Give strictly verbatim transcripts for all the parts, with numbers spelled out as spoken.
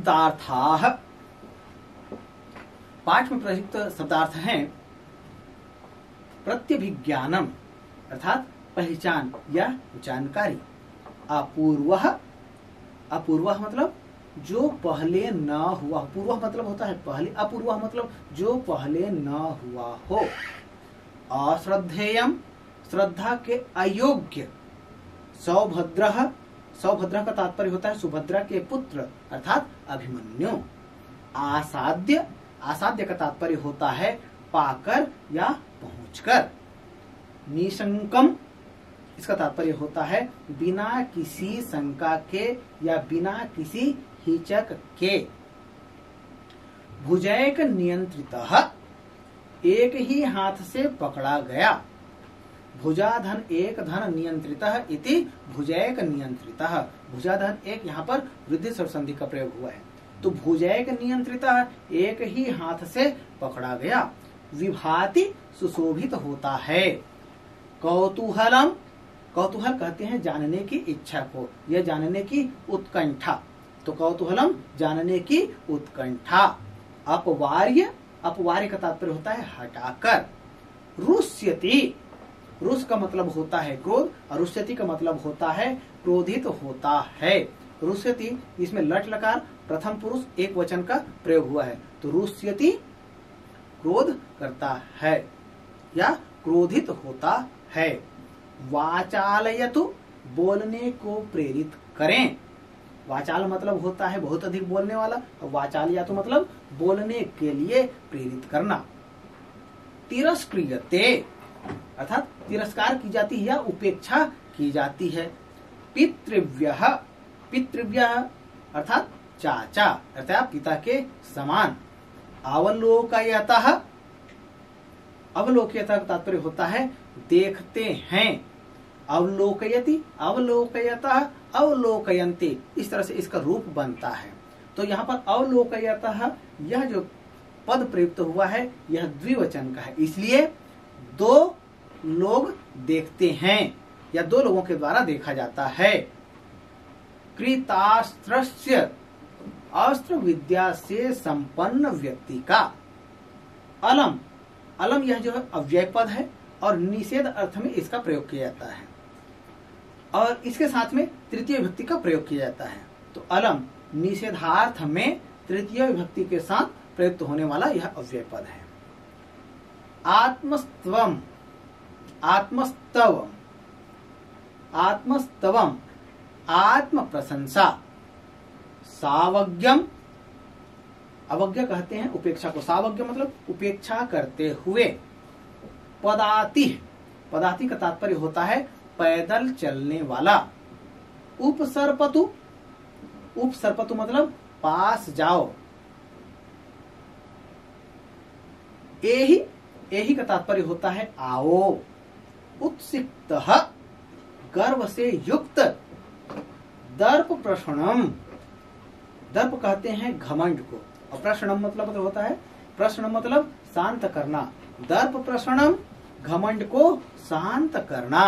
शब्दार्थाः। पाठ में प्रयुक्त शब्दार्थ हैं प्रत्यभिज्ञानम अर्थात पहचान या जानकारी, अपूर्वः, अपूर्वः मतलब जो पहले न हुआ, पूर्व मतलब होता है पहले, अपूर्व मतलब जो पहले न हुआ हो, अश्रद्धेयम श्रद्धा के अयोग्य, सौभद्रः, सौभद्र का तात्पर्य होता है सुभद्रा के पुत्र अर्थात अभिमन्यु, आसाद्य, आसाद्य का तात्पर्य होता है पाकर या पहुंचकर, निशंकम इसका तात्पर्य होता है बिना किसी शंका के या बिना किसी हिचक के, भुजैक नियंत्रितः एक ही हाथ से पकड़ा गया, भुजाधन एक धन नियंत्रितः इति भुजैक नियंत्रितः, भुजाधन एक यहाँ पर वृद्धि संधि का प्रयोग हुआ है, तो भुजैक नियंत्रितः एक ही हाथ से पकड़ा गया, विभाति सुशोभित होता है, कौतूहलम, कौतूहल कहते हैं जानने की इच्छा को या जानने की उत्कंठा, तो कौतूहलम जानने की उत्कंठा, अपवार्य, अपवार्य का तात्पर्य होता है हटाकर, रुष्यति, रुष का मतलब होता है क्रोध और रुष्यति का मतलब होता है क्रोधित होता है, रुष्यति इसमें लट लकार प्रथम पुरुष एक वचन का प्रयोग हुआ है, तो रुष्यति क्रोध करता है या क्रोधित होता है, वाचालयतु बोलने को प्रेरित करें, वाचाल मतलब होता है बहुत अधिक बोलने वाला, वाचालयतु मतलब बोलने के लिए प्रेरित करना, तिरस्क्रियते अर्थात तिरस्कार की जाती है या उपेक्षा की जाती है, पितृव्यः, पितृव्यः अर्थात चाचा अर्थात पिता के समान, अवलोकयतः, अवलोकयतः का तात्पर्य होता है देखते हैं, अवलोकयति, अवलोकयतः, अवलोकयन्ते, इस तरह से इसका रूप बनता है, तो यहाँ पर अवलोकयतः यह जो पद प्रयुक्त हुआ है यह द्विवचन का है, इसलिए दो लोग देखते हैं या दो लोगों के द्वारा देखा जाता है, कृतास्त्रस्य अस्त्र विद्या से संपन्न व्यक्ति का, अलम, अलम यह जो है अव्यय पद है और निषेध अर्थ में इसका प्रयोग किया जाता है और इसके साथ में तृतीय विभक्ति का प्रयोग किया जाता है, तो अलम निषेधार्थ में तृतीय विभक्ति के साथ प्रयुक्त होने वाला यह अव्यय पद है, आत्मस्तवम, आत्मस्तवम, आत्मस्तवम आत्म प्रशंसा, सावज्ञम, अवज्ञ कहते हैं उपेक्षा को, सावज्ञ मतलब उपेक्षा करते हुए, पदाति, पदाति का तात्पर्य होता है पैदल चलने वाला, उपसर्पतु, उपसर्पतु मतलब पास जाओ, एहि, एहि का तात्पर्य होता है आओ, उत्सिक्तः गर्व से युक्त, दर्प प्रशनम, दर्प कहते हैं घमंड को और प्रशनम मतलब, मतलब होता है प्रशनम मतलब शांत करना, दर्प प्रशनम घमंड को शांत करना,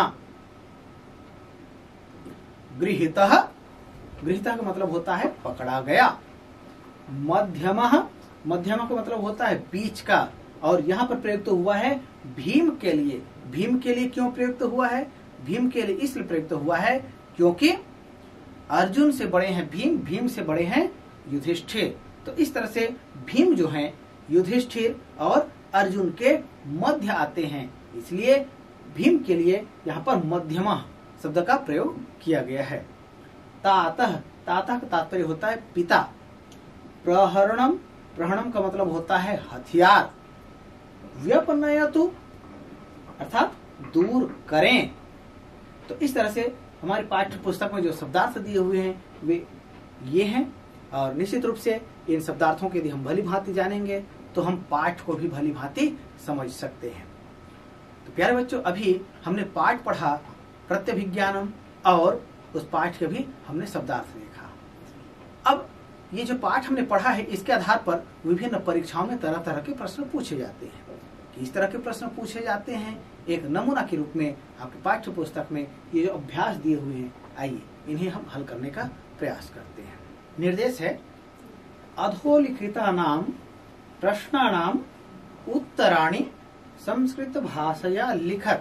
गृहीतः, गृहीतः का मतलब होता है पकड़ा गया, मध्यमः, मध्यमः का मतलब होता है बीच का और यहाँ पर प्रयुक्त हुआ है भीम के लिए, भीम के लिए क्यों प्रयुक्त हुआ है, भीम के लिए इसलिए प्रयुक्त हुआ है क्योंकि अर्जुन से बड़े हैं भीम, भीम से बड़े हैं युधिष्ठिर, तो इस तरह से भीम जो हैं युधिष्ठिर और अर्जुन के मध्य आते हैं, इसलिए भीम के लिए यहाँ पर मध्यमा शब्द का प्रयोग किया गया है, तातः, तातः का तात्पर्य होता है पिता, प्रहरणम, प्रहरणम का मतलब होता है हथियार, व्यपनयतु अर्थात दूर करें, तो इस तरह से हमारी पाठ्य पुस्तक में जो शब्दार्थ दिए हुए हैं वे ये हैं और निश्चित रूप से इन शब्दार्थों के यदि हम भली भांति जानेंगे तो हम पाठ को भी भली भांति समझ सकते हैं। तो प्यारे बच्चों, अभी हमने पाठ पढ़ा प्रत्यभिज्ञानम और उस पाठ के भी हमने शब्दार्थ देखा। अब ये जो पाठ हमने पढ़ा है इसके आधार पर विभिन्न परीक्षाओं में तरह तरह के प्रश्न पूछे जाते हैं। किस तरह के प्रश्न पूछे जाते हैं, एक नमूना के रूप में आपके पाठ्य पुस्तक में ये जो अभ्यास दिए हुए हैं, आइए इन्हें हम हल करने का प्रयास करते हैं। निर्देश है अधोलिखितानां प्रश्नानां उत्तराणि संस्कृत भाषया लिखत।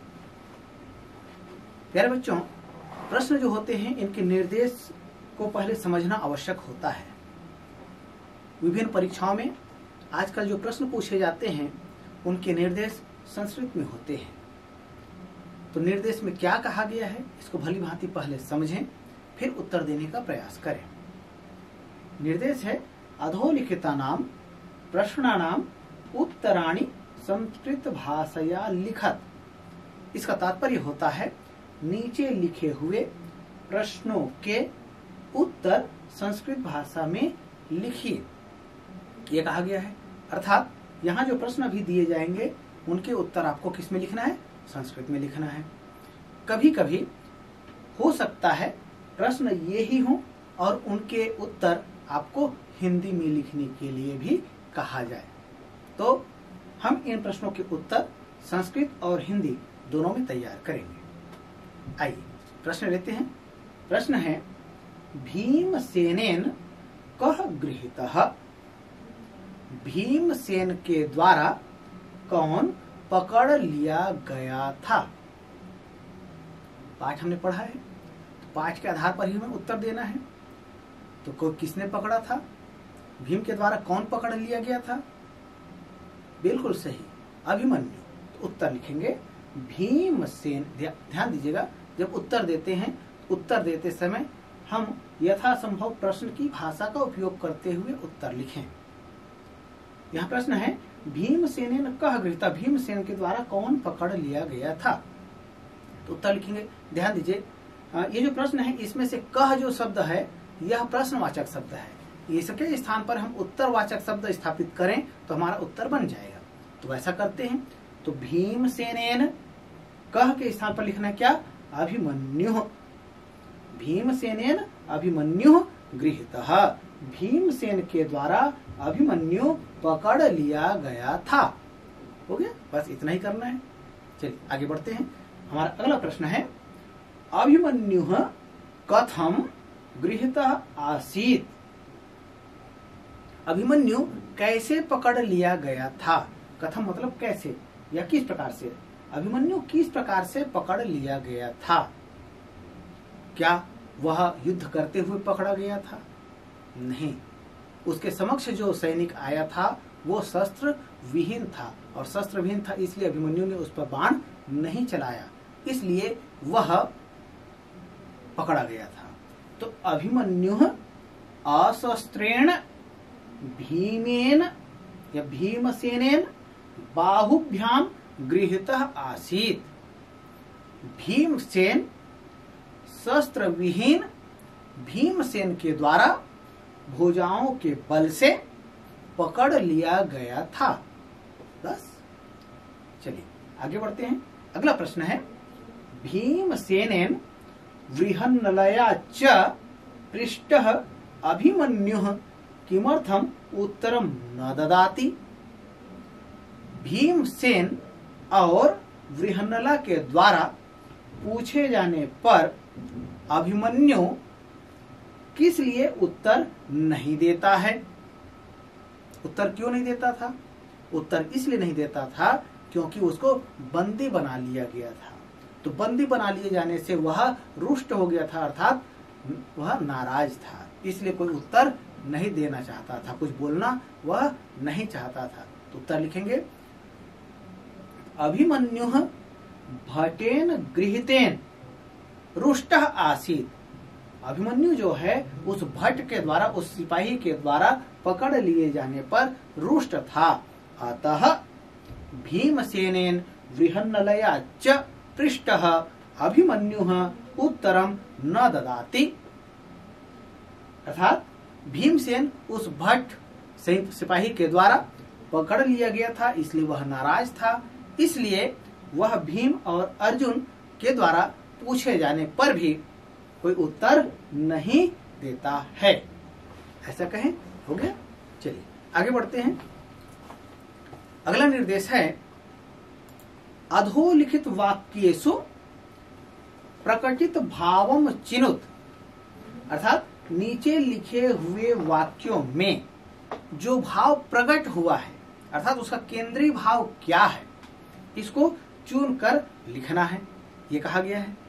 प्यारे बच्चों, प्रश्न जो होते हैं इनके निर्देश को पहले समझना आवश्यक होता है। विभिन्न परीक्षाओं में आजकल जो प्रश्न पूछे जाते हैं उनके निर्देश संस्कृत में होते हैं। तो निर्देश में क्या कहा गया है इसको भली भांति पहले समझें, फिर उत्तर देने का प्रयास करें। निर्देश है अधोलिखितानां प्रश्नानां उत्तराणि संस्कृत भाषया लिखत। इसका तात्पर्य होता है नीचे लिखे हुए प्रश्नों के उत्तर संस्कृत भाषा में लिखिए, ये कहा गया है। अर्थात यहाँ जो प्रश्न अभी दिए जाएंगे उनके उत्तर आपको किस में लिखना है? संस्कृत में लिखना है। कभी कभी हो सकता है प्रश्न ये ही हो और उनके उत्तर आपको हिंदी में लिखने के लिए भी कहा जाए, तो हम इन प्रश्नों के उत्तर संस्कृत और हिंदी दोनों में तैयार करेंगे। आइए प्रश्न लेते हैं। प्रश्न है भीमसेनेन कः गृहीतः। भीमसेन के द्वारा कौन पकड़ लिया गया था? पाठ हमने पढ़ा है, तो पाठ के आधार पर ही हमें उत्तर देना है। तो को किसने पकड़ा था? भीम के द्वारा कौन पकड़ लिया गया था? बिल्कुल सही, अभिमन्यु। तो उत्तर लिखेंगे भीमसेन। ध्यान दीजिएगा, जब उत्तर देते हैं उत्तर देते समय हम यथासंभव प्रश्न की भाषा का उपयोग करते हुए उत्तर लिखें। यहाँ प्रश्न है भीमसेन कः गृहीतः। भीमसेन के द्वारा कौन पकड़ लिया गया था? तो उत्तर लिखेंगे। ध्यान दीजिए, ये जो प्रश्न है इसमें से कह जो शब्द है यह प्रश्नवाचक शब्द है। इसके स्थान पर हम उत्तरवाचक शब्द स्थापित करें तो हमारा उत्तर बन जाएगा। तो वैसा करते हैं। तो भीमसेनेन कह के स्थान पर लिखना है क्या? अभिमन्यु। भीमसेनेन अभिमन्यु गृहीतः। भीमसेन के द्वारा अभिमन्यु पकड़ लिया गया था। हो गया, बस इतना ही करना है। चलिए आगे बढ़ते हैं। हमारा अगला प्रश्न है अभिमन्यु कथम गृहीतः आसीत्। अभिमन्यु कैसे पकड़ लिया गया था? कथम मतलब कैसे या किस प्रकार से। अभिमन्यु किस प्रकार से पकड़ लिया गया था? क्या वह युद्ध करते हुए पकड़ा गया था? नहीं, उसके समक्ष जो सैनिक आया था वो शस्त्र विहीन था, और शस्त्र विहीन था इसलिए अभिमन्यु ने उस पर बाण नहीं चलाया, इसलिए वह पकड़ा गया था। तो अभिमन्यु अशस्त्रेण भीमेन या भीमसेनेन बाहुभ्याम गृहीतः आसीत्। भीमसेन शस्त्र विहीन भीमसेन के द्वारा भुजाओं के बल से पकड़ लिया गया था। बस चलिए आगे बढ़ते हैं। अगला प्रश्न है भीमसेनेन वृहन्नलया च पृष्टः अभिमन्युः किमर्थम उत्तरम न ददाति। भीमसेन और वृहन्नला के द्वारा पूछे जाने पर अभिमन्यु किस लिए उत्तर नहीं देता है? उत्तर क्यों नहीं देता था? उत्तर इसलिए नहीं देता था क्योंकि उसको बंदी बना लिया गया था। तो बंदी बना लिए जाने से वह रुष्ट हो गया था, अर्थात वह नाराज था, इसलिए कोई उत्तर नहीं देना चाहता था, कुछ बोलना वह नहीं चाहता था। तो उत्तर लिखेंगे अभिमन्युः भटेन गृहीतेन रुष्टः आसीत्। अभिमन्यु जो है उस भट्ट के द्वारा, उस सिपाही के द्वारा पकड़ लिए जाने पर रुष्ट था। अतः भीमसेनेन वृहन्नलया च पृष्टः अभिमन्युः उत्तरम न ददाति। अर्थात भीमसेन उस भट्ट सिपाही के द्वारा पकड़ लिया गया था, इसलिए वह नाराज था, इसलिए वह भीम और अर्जुन के द्वारा पूछे जाने पर भी कोई उत्तर नहीं देता है। ऐसा कहें, हो गया। चलिए आगे बढ़ते हैं। अगला निर्देश है अधोलिखित वाक्येषु प्रकटित भावम चिनुत। अर्थात नीचे लिखे हुए वाक्यों में जो भाव प्रकट हुआ है अर्थात उसका केंद्रीय भाव क्या है, इसको चुनकर लिखना है, ये कहा गया है।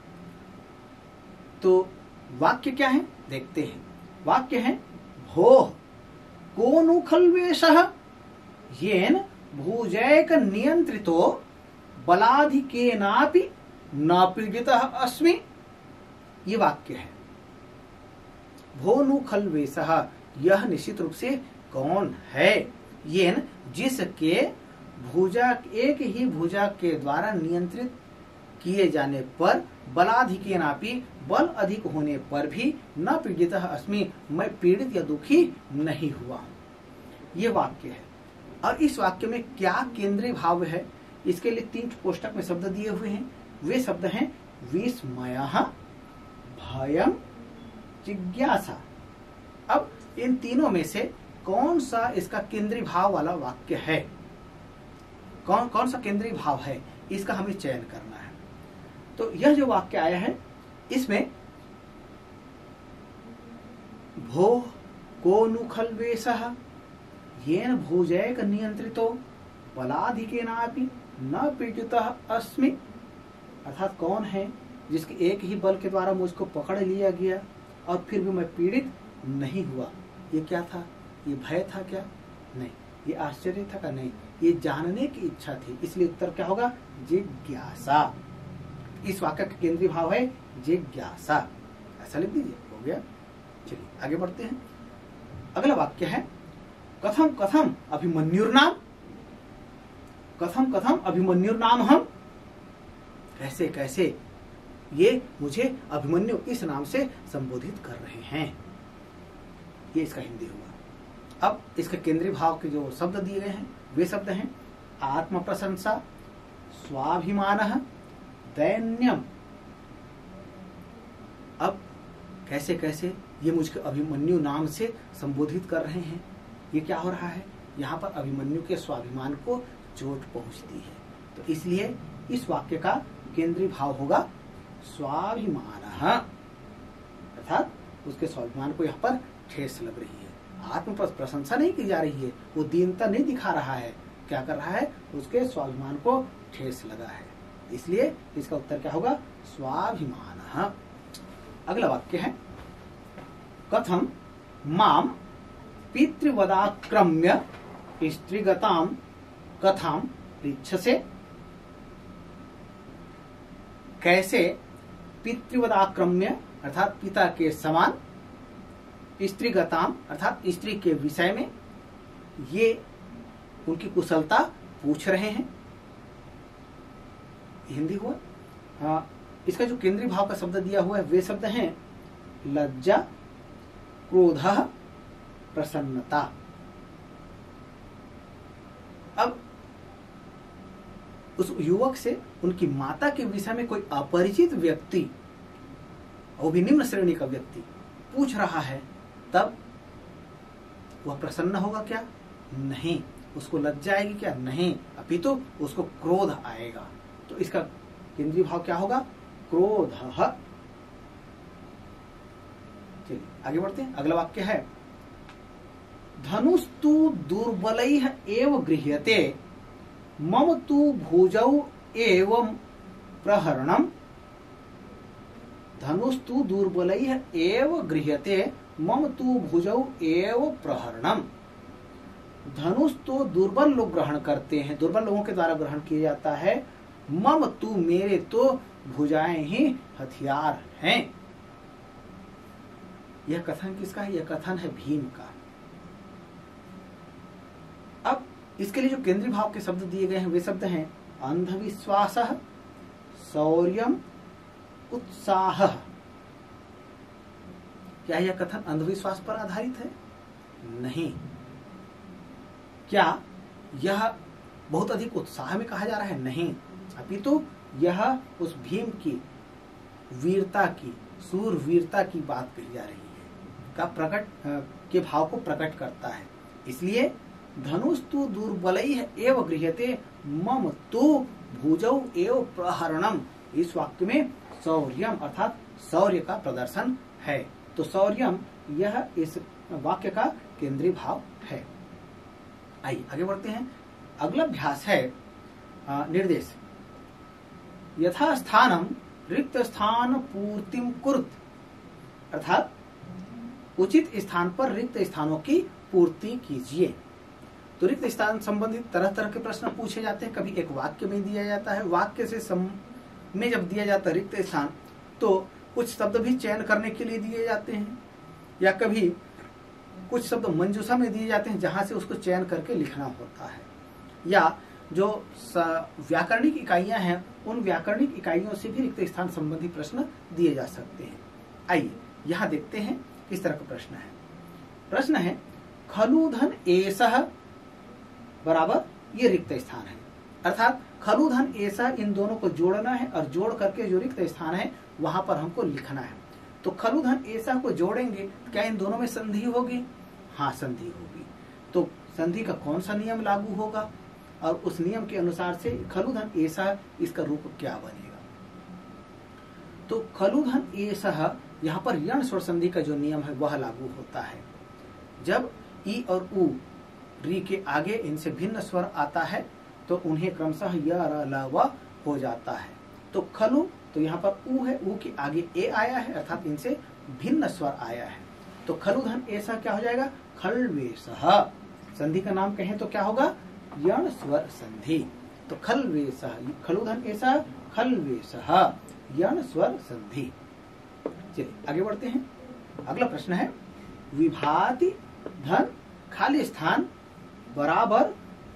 तो वाक्य क्या है देखते हैं। वाक्य है भोः को नु खल्वेषः येन भुजैक नियंत्रितो बलाधिकेनापि न पीड़ितः अस्मि। ये वाक्य है। भो नु खल्वेषः, यह निश्चित रूप से कौन है, येन जिसके भुजा एक ही भुजा के द्वारा नियंत्रित किए जाने पर बलाधिकेनापि बल अधिक होने पर भी न पीड़ितः अस्मि, मैं पीड़ित या दुखी नहीं हुआ हूं। ये वाक्य है। और इस वाक्य में क्या केंद्रीय भाव है, इसके लिए तीन कोष्टक में शब्द दिए हुए हैं। वे शब्द हैं विस्मयः, भयम, जिज्ञासा। अब इन तीनों में से कौन सा इसका केंद्रीय भाव वाला वाक्य है, कौन कौन सा केंद्रीय भाव है, इसका हमें चयन करना है। तो यह जो वाक्य आया है इसमें भोः को नु खल्वेषः येन भुजैक नियंत्रितो बलाधिकेनापि न पीड़ितः अस्मि, अर्थात कौन है जिसके एक ही बल के द्वारा मुझको पकड़ लिया गया और फिर भी मैं पीड़ित नहीं हुआ। ये क्या था, ये भय था क्या, नहीं। ये आश्चर्य था क्या, नहीं। ये जानने की इच्छा थी, इसलिए उत्तर क्या होगा, जिज्ञासा। इस वाक्य का केंद्रीय भाव है जिज्ञासा, ऐसा लिख दीजिए, हो गया। चलिए आगे बढ़ते हैं। अगला वाक्य है कथम कथम अभिमन्युर्नाम, कथम कथम अभिमन्युर्नाम हम, कैसे कैसे ये मुझे अभिमन्यु इस नाम से संबोधित कर रहे हैं, ये इसका हिंदी हुआ। अब इसके केंद्रीय भाव के जो शब्द दिए गए हैं वे शब्द हैं आत्म प्रशंसा, स्वाभिमानः, दैन्यम। अब कैसे कैसे ये मुझको अभिमन्यु नाम से संबोधित कर रहे हैं, ये क्या हो रहा है, यहाँ पर अभिमन्यु के स्वाभिमान को चोट पहुंचती है, तो इसलिए इस वाक्य का केंद्रीय भाव होगा स्वाभिमानः, अर्थात उसके स्वाभिमान को यहाँ पर ठेस लग रही है। आत्म प्रशंसा नहीं की जा रही है, वो दीनता नहीं दिखा रहा है, क्या कर रहा है, उसके स्वाभिमान को ठेस लगा है, इसलिए इसका उत्तर क्या होगा, स्वाभिमानः। अगला वाक्य है कथम माम पितृवदाक्रम्य स्त्रीगतां कथां पृच्छसे, कैसे पितृवदाक्रम्य अर्थात पिता के समान, स्त्रीगताम अर्थात स्त्री के विषय में ये उनकी कुशलता पूछ रहे हैं, हिंदी हुआ। आ, इसका जो केंद्रीय भाव का शब्द दिया हुआ है वे शब्द हैं लज्जा, क्रोधः, प्रसन्नता। अब उस युवक से उनकी माता के विषय में कोई अपरिचित व्यक्ति, वो भी निम्न श्रेणी का व्यक्ति पूछ रहा है, तब वह प्रसन्न होगा क्या, नहीं। उसको लज्जा आएगी क्या, नहीं, अपितु तो उसको क्रोध आएगा। तो इसका केंद्रीय भाव क्या होगा, क्रोधः। चलिए आगे बढ़ते हैं। अगला वाक्य है धनुस्तु दुर्बलैः एव गृह्यते मम तु भुजौ एवं प्रहरणम्, धनुस्तु दुर्बलैः एव गृह्यते मम तु भुजौ एव प्रहरणम्। धनुष तो दुर्बल लोग ग्रहण करते हैं, दुर्बल लोगों के द्वारा ग्रहण किया जाता है। मम तु मेरे तो भुजाएं ही हथियार हैं। यह कथन किसका है, यह कथन है भीम का। अब इसके लिए जो केंद्रीय भाव के शब्द दिए गए हैं वे शब्द हैं अंधविश्वासः, शौर्यम, उत्साहः। क्या यह कथन अंधविश्वास पर आधारित है, नहीं। क्या यह बहुत अधिक उत्साह में कहा जा रहा है, नहीं, अपितु यह उस भीम की वीरता की, सूरवीरता की बात कही जा रही है, का प्रकट के भाव को प्रकट करता है। इसलिए धनुस्तु दुर्बलैः एव गृह्यते मम तु भुजौ एव प्रहरणम्, इस वाक्य में शौर्यम अर्थात शौर्य का प्रदर्शन है। तो शौर्यम यह इस वाक्य का केंद्रीय भाव है। आइए आगे बढ़ते हैं। अगला अभ्यास है आ, निर्देश। यथा स्थानम रिक्त स्थान पूर्तिम कुरुत, अर्थात उचित स्थान पर रिक्त स्थानों की पूर्ति कीजिए। तो रिक्त स्थान संबंधित तरह तरह के प्रश्न पूछे जाते हैं। कभी एक वाक्य में दिया जाता है, वाक्य से सम में जब दिया जाता है रिक्त स्थान तो कुछ शब्द भी चयन करने के लिए दिए जाते हैं, या कभी कुछ शब्द मंजूषा में दिए जाते हैं जहां से उसको चयन करके लिखना होता है, या जो व्याकरणिक इकाइयां हैं उन व्याकरणिक इकाइयों से भी रिक्त स्थान संबंधी प्रश्न दिए जा सकते हैं। आइए यहाँ देखते हैं किस तरह का प्रश्न है। प्रश्न है खलु धन एसह बराबर ये रिक्त स्थान है, अर्थात खलु धन एसह इन दोनों को जोड़ना है और जोड़ करके जो रिक्त स्थान है वहां पर हमको लिखना है। तो खलु धन एसह को जोड़ेंगे तो क्या इन दोनों में संधि होगी? हाँ, संधि होगी। तो संधि का कौन सा नियम लागू होगा और उस नियम के अनुसार से खलु धन एसह इसका रूप क्या बनेगा? तो खलु धन एसह यहाँ पर यण स्वर संधि का जो नियम है वह लागू होता है। जब ई और उ री के आगे इनसे भिन्न स्वर आता है तो उन्हें क्रमशः य र ल व हो जाता है। तो खलु तो यहाँ पर उ है, उ के आगे ए आया है, अर्थात इनसे भिन्न स्वर आया है। तो खलु धन एसह क्या हो जाएगा? खलवेशः। संधि का नाम कहें तो क्या होगा? यण स्वर संधि। तो खलवेशः, खलु धन एसह खलवेशः, यण स्वर संधि। चलिए आगे बढ़ते हैं। अगला प्रश्न है विभाति धन खाली स्थान बराबर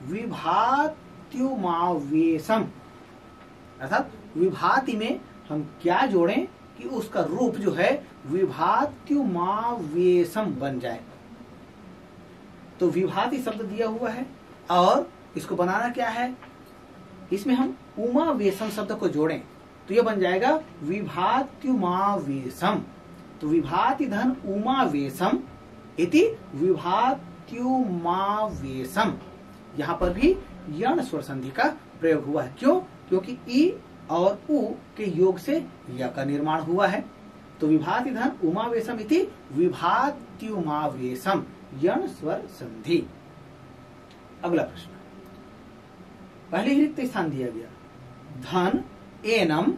विभात्युमावेशम, अर्थात विभाति में हम क्या जोड़ें कि उसका रूप जो है विभात्युमावेशम बन जाए। तो विभाति शब्द दिया हुआ है और इसको बनाना क्या है? इसमें हम उमावेशम शब्द को जोड़ें तो यह बन जाएगा विभात्युमावेशम। तो विभाति धन उमावेशम इति विभात्युमावेशम। यहाँ पर भी यण स्वर संधि का प्रयोग हुआ है। क्यों? क्योंकि ई और उ के योग से य का निर्माण हुआ है। तो विभाति धन उमावेशम इति विभात्युमावेशम, यण स्वर संधि। अगला प्रश्न, पहले ही रिक्त स्थान दिया गया धन एनम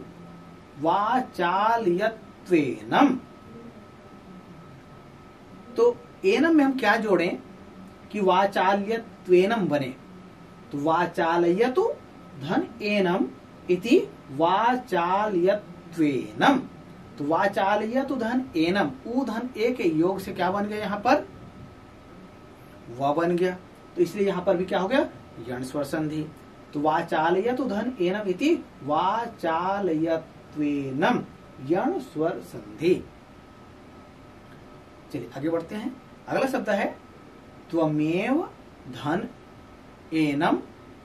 वाचालयत्वेनम। तो एनम में हम क्या जोड़ें कि वाचाल्यत्वेनम बने? तो वाचालयतु धन एनम इति वाचाल्यत्वेनम। तो वाचालयतु धन एनम, उ धन ए के योग से क्या बन गया? यहाँ पर व बन गया। तो इसलिए यहाँ पर भी क्या हो गया? यण स्वर संधि। तो वाचालयतु धन एनम इति वाचालयत्वेनम, यण स्वर संधि। चलिए आगे बढ़ते हैं। अगला शब्द है त्वमेव धन एनम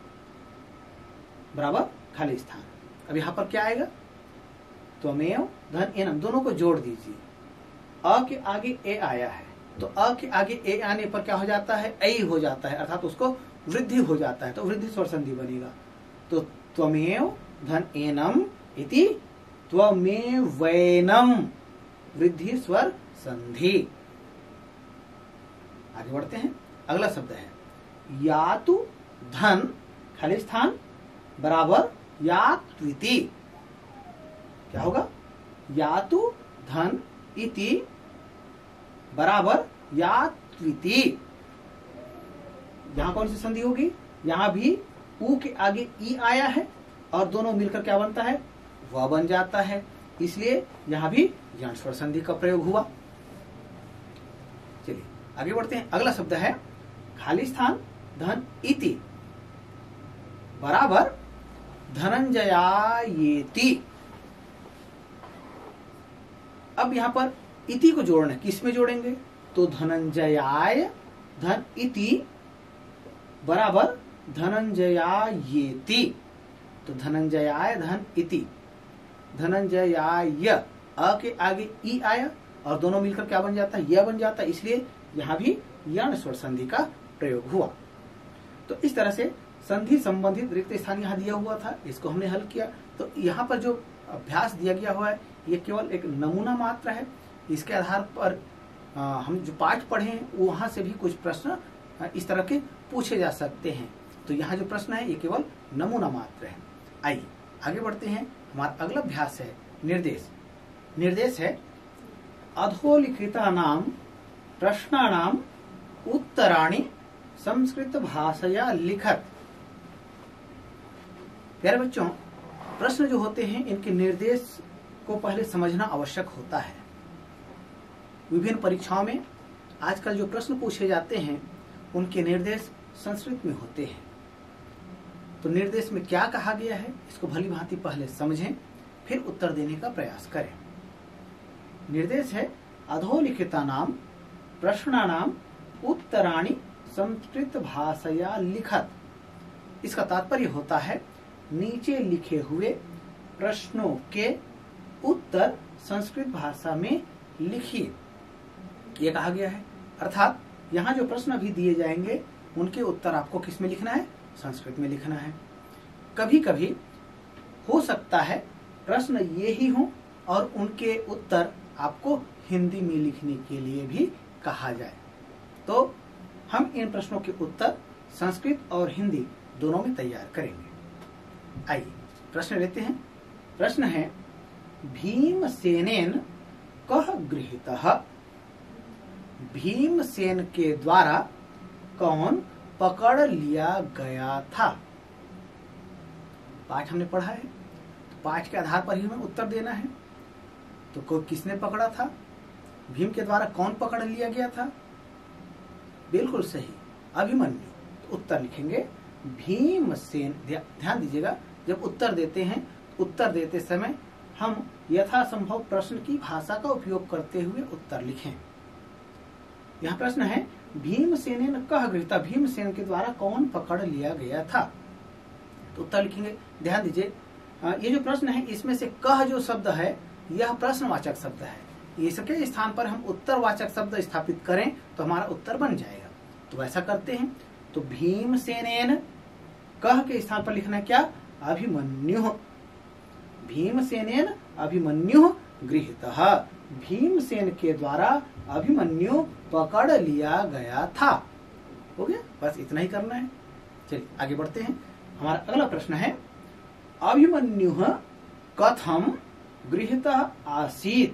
बराबर खाली स्थान। अब यहां पर क्या आएगा? त्वमेव धन एनम, दोनों को जोड़ दीजिए। अ के आगे ए आया है तो अ के आगे ए आने पर क्या हो जाता है? ऐ हो जाता है, अर्थात उसको वृद्धि हो जाता है, तो वृद्धि स्वर संधि बनेगा। तो त्वमेव धन एनम इति त्वमेवैनम, वृद्धि स्वर संधि। आगे बढ़ते हैं। अगला शब्द है यातु धन खाली स्थान बराबर यात्विति। क्या होगा? यातु धन इति बराबर यात्विति। यहां कौन सी संधि होगी? यहां भी उ के आगे ई आया है और दोनों मिलकर क्या बनता है? व बन जाता है, इसलिए यहां भी यण स्वर संधि का प्रयोग हुआ। चलिए आगे बढ़ते हैं। अगला शब्द है खाली स्थान धन इति बराबर धनंजयायेति। अब यहां पर इति को जोड़ना है, किसमें जोड़ेंगे? तो धनंजयाय धन इति बराबर धनंजयायेति। तो धनंजयाय धन इति, धनंजयाय, अ के आगे ई आया और दोनों मिलकर क्या बन जाता है? यह बन जाता है, इसलिए यहां भी यण स्वर संधि का प्रयोग हुआ। तो इस तरह से संधि संबंधित रिक्त स्थान यहाँ दिया हुआ था, इसको हमने हल किया। तो यहाँ पर जो अभ्यास दिया गया हुआ है ये केवल एक नमूना मात्र है। इसके आधार पर आ, हम जो पाठ पढ़े हैं वहां से भी कुछ प्रश्न इस तरह के पूछे जा सकते हैं। तो यहाँ जो प्रश्न है ये केवल नमूना मात्र है। आइए आगे बढ़ते हैं। हमारा अगला अभ्यास है निर्देश। निर्देश है अधोलिखितानां प्रश्नानां उत्तराणि संस्कृत भाषया लिखत। प्यारे बच्चों, प्रश्न जो होते हैं इनके निर्देश को पहले समझना आवश्यक होता है। विभिन्न परीक्षाओं में आजकल जो प्रश्न पूछे जाते हैं उनके निर्देश संस्कृत में होते हैं। तो निर्देश में क्या कहा गया है इसको भली भांति पहले समझें, फिर उत्तर देने का प्रयास करें। निर्देश है अधोलिखितानां प्रश्नानां उत्तराणि संस्कृत भाषया लिखत। इसका तात्पर्य होता है नीचे लिखे हुए प्रश्नों के उत्तर संस्कृत भाषा में लिखिए, ये कहा गया है। अर्थात यहाँ जो प्रश्न अभी दिए जाएंगे उनके उत्तर आपको किस में लिखना है? संस्कृत में लिखना है। कभी कभी हो सकता है प्रश्न ये ही हो और उनके उत्तर आपको हिंदी में लिखने के लिए भी कहा जाए, तो हम इन प्रश्नों के उत्तर संस्कृत और हिंदी दोनों में तैयार करेंगे। आइए प्रश्न लेते हैं। प्रश्न है भीमसेनेन कः गृहीतः। भीमसेन के द्वारा कौन पकड़ लिया गया था? पाठ हमने पढ़ा है, तो पाठ के आधार पर ही हमें उत्तर देना है। तो को किसने पकड़ा था? भीम के द्वारा कौन पकड़ लिया गया था? बिल्कुल सही, अभिमन्यु। तो उत्तर लिखेंगे भीमसेन। ध्यान दीजिएगा, जब उत्तर देते हैं उत्तर देते समय हम यथासंभव प्रश्न की भाषा का उपयोग करते हुए उत्तर लिखें। यह प्रश्न है भीमसेन कः गृहीतः। भीमसेन के द्वारा कौन पकड़ लिया गया था? तो उत्तर लिखेंगे। ध्यान दीजिए, ये जो प्रश्न है इसमें से कह जो शब्द है यह प्रश्नवाचक शब्द है। इसके स्थान पर हम उत्तरवाचक शब्द स्थापित करें तो हमारा उत्तर बन जाएगा। तो वैसा करते हैं। तो भीमसेनेन कह के स्थान पर लिखना है क्या? अभिमन्यु। भीमसेनेन अभिमन्यु गृहीतः। भीमसेन के द्वारा अभिमन्यु पकड़ लिया गया था। हो गया, बस इतना ही करना है। चलिए आगे बढ़ते हैं। हमारा अगला प्रश्न है अभिमन्यु कथम गृहीतः आसीत्।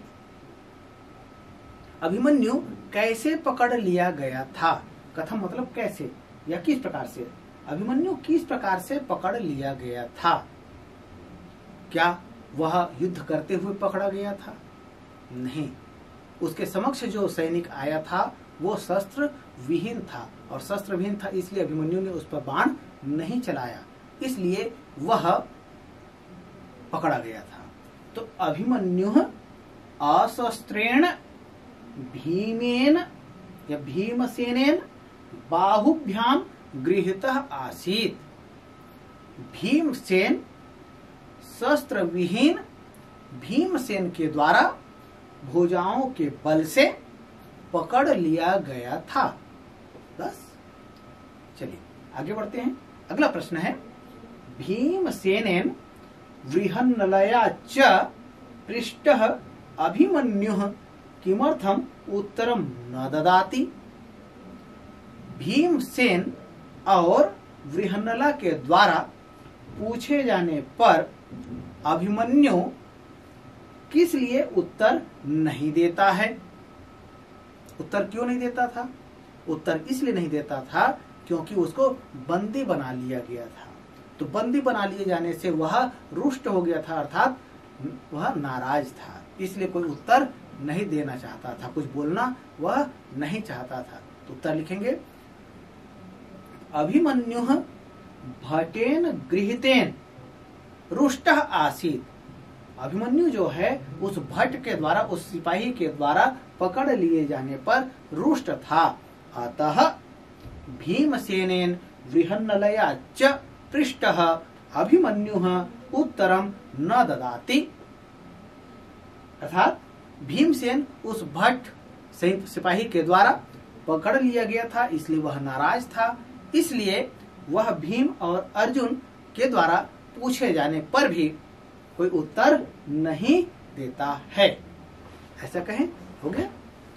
अभिमन्यु कैसे पकड़ लिया गया था? कथम मतलब कैसे या किस प्रकार से। अभिमन्यु किस प्रकार से पकड़ लिया गया था? क्या वह युद्ध करते हुए पकड़ा गया था? नहीं, उसके समक्ष जो सैनिक आया था वो शस्त्र विहीन था, और शस्त्र विहीन था इसलिए अभिमन्यु ने उस पर बाण नहीं चलाया, इसलिए वह पकड़ा गया था। तो अभिमन्यु अशस्त्रेण भीमेन या भीमसेनेन बाहुभ्याम गृहीतः आसीत्। भीमसेन शस्त्र विहीन भीमसेन के द्वारा भुजाओं के बल से पकड़ लिया गया था। बस चलिए आगे बढ़ते हैं। अगला प्रश्न है भीमसेनेन वृहन्नलया च पृष्टः अभिमन्युः किमर्थम उत्तरम न ददाति। भीमसेन और वृहन्नला के द्वारा पूछे जाने पर अभिमन्यु किस लिए उत्तर नहीं देता है? उत्तर क्यों नहीं देता था? उत्तर इसलिए नहीं देता था क्योंकि उसको बंदी बना लिया गया था। तो बंदी बना लिए जाने से वह रुष्ट हो गया था, अर्थात वह नाराज था, इसलिए कोई उत्तर नहीं देना चाहता था, कुछ बोलना वह नहीं चाहता था। तो उत्तर लिखेंगे अभिमन्यु भटेन गृहीतेन रुष्टः आसीत्। अभिमन्यु जो है उस भट्ट के द्वारा, उस सिपाही के द्वारा पकड़ लिए जाने पर रुष्ट था। अतः भीमसेनेन वृहन्नलया च पृष्टः अभिमन्युः उत्तरम न ददाति। अर्थात भीमसेन उस भट्ट सिपाही के द्वारा पकड़ लिया गया था, इसलिए वह नाराज था, इसलिए वह भीम और अर्जुन के द्वारा पूछे जाने पर भी कोई उत्तर नहीं देता है। ऐसा कहें, हो गया। चलिए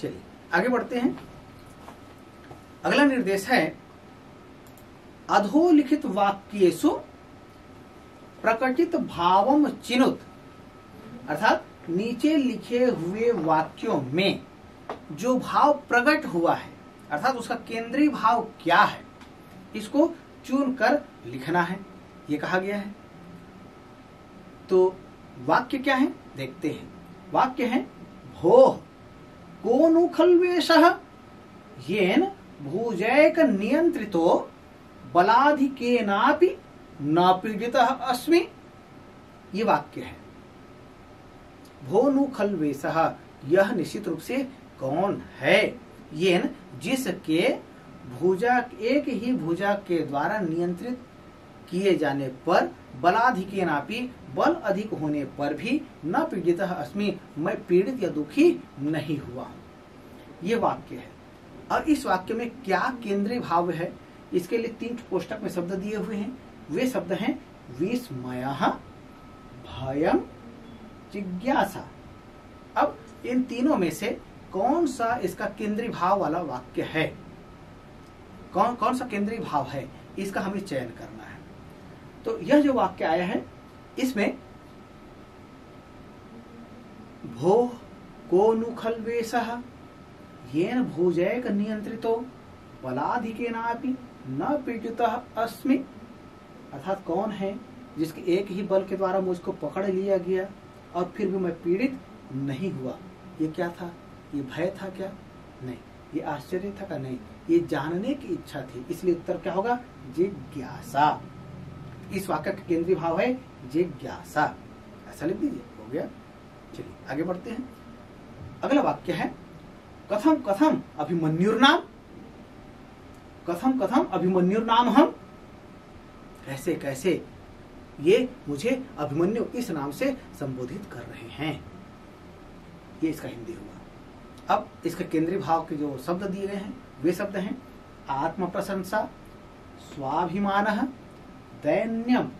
आगे बढ़ते हैं। अगला निर्देश है अधोलिखित वाक्येषु प्रकटित भावम चिनुत, अर्थात नीचे लिखे हुए वाक्यों में जो भाव प्रकट हुआ है अर्थात उसका केंद्रीय भाव क्या है, इसको चुन कर लिखना है, ये कहा गया है। तो वाक्य क्या है देखते हैं। वाक्य है भोः को खल्वेशः येन भुजैक नियंत्रितो बलाधिकेनापि न पीड़ितः अस्मि। ये वाक्य है। भो नु खल्वेशः, यह निश्चित रूप से कौन है, येन जिसके भुजा एक ही भुजा के द्वारा नियंत्रित किए जाने पर बलाधिकेनापि बल अधिक होने पर भी न पीड़ितः अस्मि, मैं पीड़ित या दुखी नहीं हुआ हूं। ये वाक्य है। और इस वाक्य में क्या केंद्रीय भाव है, इसके लिए तीन कोष्टक में शब्द दिए हुए हैं। वे शब्द हैं विस्मयः, भयम्, जिज्ञासा। अब इन तीनों में से कौन सा इसका केंद्रीय भाव वाला वाक्य है, कौन कौन सा केंद्रीय भाव है, इसका हमें चयन करना है। तो यह जो वाक्य आया है इसमें भोः को नु खल्वेशः येन भुजैक नियंत्रितो बलाधिकेनापि न पीड़ितः अस्मि, अर्थात कौन है जिसके एक ही बल के द्वारा मुझको पकड़ लिया गया और फिर भी मैं पीड़ित नहीं हुआ। ये क्या था, ये भय था क्या, नहीं। ये आश्चर्य था क्या, नहीं। ये जानने की इच्छा थी, इसलिए उत्तर क्या होगा, जिज्ञासा। इस वाक्य का केंद्रीय भाव है जिज्ञासा, ऐसा लिख दीजिए, हो गया। चलिए आगे बढ़ते हैं। अगला वाक्य है कथम कथम अभिमन्युर्नाम, कथम कथम अभिमन्युर्नाम हम, कैसे कैसे ये मुझे अभिमन्यु इस नाम से संबोधित कर रहे हैं। ये इसका हिंदी हुआ। अब इसके केंद्रीय भाव के जो शब्द दिए गए हैं वे शब्द हैं आत्म प्रशंसा, स्वाभिमानः, दैन्यम।